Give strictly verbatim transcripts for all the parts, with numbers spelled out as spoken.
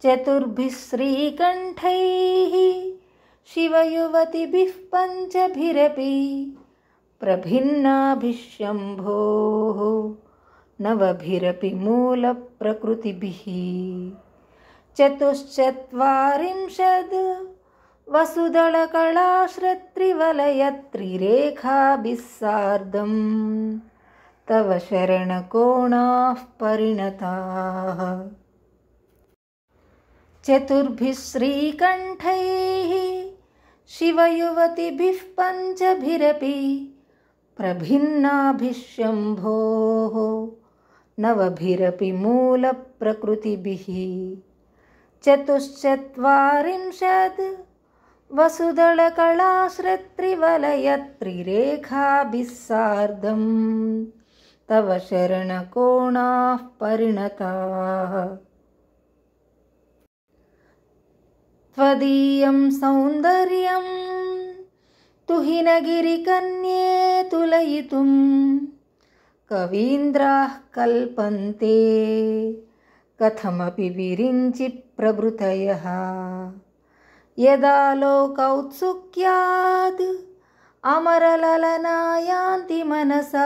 चतुर्भिः श्रीकण्ठैः शिवयुवतिभिः पञ्चभिरपि प्रभिन्नाभिः शम्भोः नवभिरपि मूलप्रकृतिभिः चतुश्चत्वारिंशद् वसुदलकलाश्रत्रिवलयत्रिरेखाभिः सार्धं तव शरणकोणाः परिणताः। चतुर्भिः श्रीकण्ठैः शिवयुवतिभिः पञ्चभिरपि प्रभिन्नाभिः शम्भोः नवभिरपि मूलप्रकृतिभिः चतुश्चत्वारिंशद् वसुदलकलाश्रत्रिवलयत्रिरेखाभिः सार्धं तव शरणकोणाः परिणताः। त्वदीयं सौन्दर्यं तुहिनगिरिकन्ये तुलयितुं कवीन्द्राः कल्पन्ते कथमपि विरिञ्चि प्रभृतयः। यदा लोकौत्सुक्याद् अमरललना यान्ति मनसा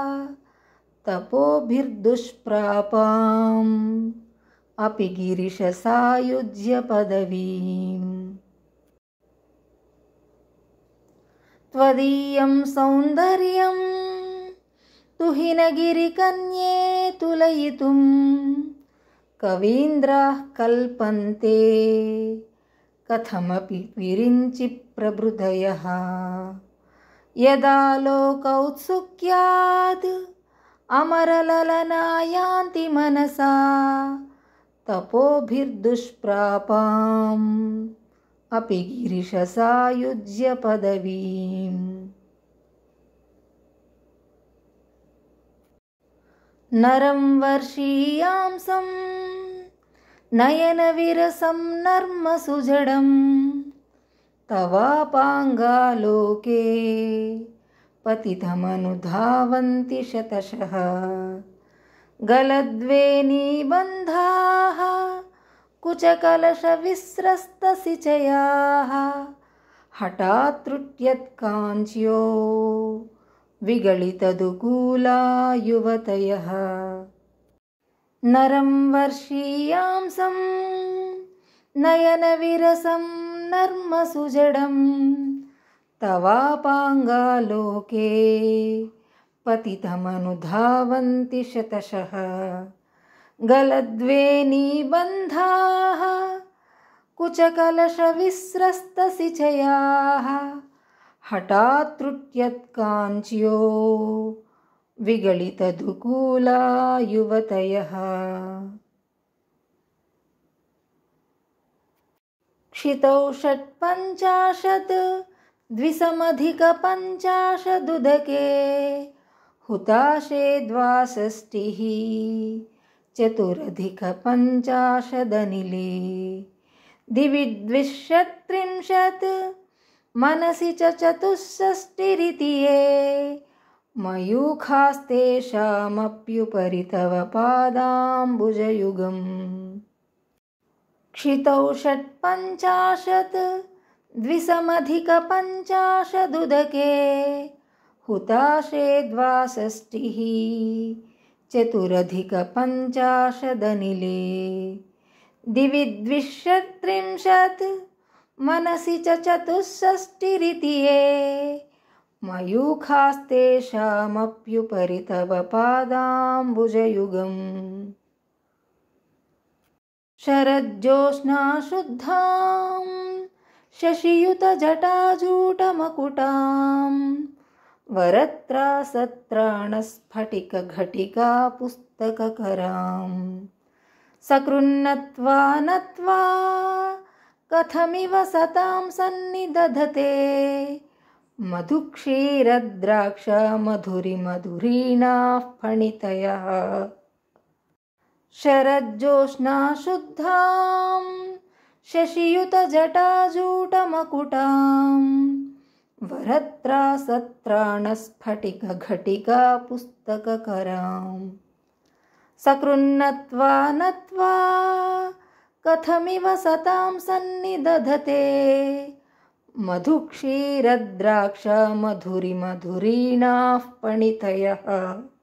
तपोभिर्दुष्प्रापाम् अपि गिरिशसायुज्य पदवीम्। त्वदीयं सौन्दर्यं तुहिनगिरिकन्ये तुलयितुं कवीन्द्राः कल्पन्ते कथमपि विरिञ्चि प्रभृतयः। यदा लोकौत्सुक्याद् अमरललना यान्ति मनसा तपोभिर्दुष्प्रापाम् अपि गिरिशसायुज्य पदवीम्। नरं वर्षीयांसं नयनविरसं नर्मसुजडं तवापाङ्गालोके पतितमनुधावन्ति शतशः। गलद्वेणीबन्धाः कुचकलशविस्रस्तसिचयाः हठात् त्रुट्यत्काञ्च्यो विगलितदुकूला युवतयः। नरं वर्षीयांसं नयनविरसं नर्मसुजडं तवापाङ्गालोके पतितमनुधावन्ति शतशः। गलद्वेणीबन्धाः कुचकलशविस्रस्तसिचयाः हठात् त्रुट्यत्काञ्च्यो विगलितदुकूला युवतयः। क्षितौ षट्पञ्चाशत् द्विसमधिकपञ्चाशदुदके हुताशे द्वाषष्टिः चतुरधिकपञ्चाशदनिले। दिवि द्विषट्त्रिंशत् मनसि च चतुष्षष्टिरिति ये मयूखास्तेषामप्युपरि तव पादाम्बुजयुगम्। क्षितौ षट्पञ्चाशत् द्विसमधिकपञ्चाशदुदके हुताशे द्वाषष्टिः चतुरधिकपञ्चाशदनिले। दिवि द्विषट्त्रिंशत् मनसि च चतुष्षष्टिरिति ये मयूखास्तेषामप्युपरि तव पादाम्बुजयुगम्। शरज्योत्स्ना शुद्धां शशियुतजटाजूटमकुटां वरत्रासत्राणस्फटिकघटिका पुस्तककरां सकृन्नत्वा नत्वा कथमिव सतां सन्निदधते मधुक्षीरद्राक्षा मधुरिमधुरीणाः फणितयः। शरज्योत्स्ना शुद्धां शशियुतजटाजूटमकुटां वरत्रासत्राणस्फटिकघटिका पुस्तककरां सकृन्नत्वा नत्वा कथमिव सतां सन्निदधते मधुक्षीरद्राक्षमधुरिमधुरीणाः पणितयः।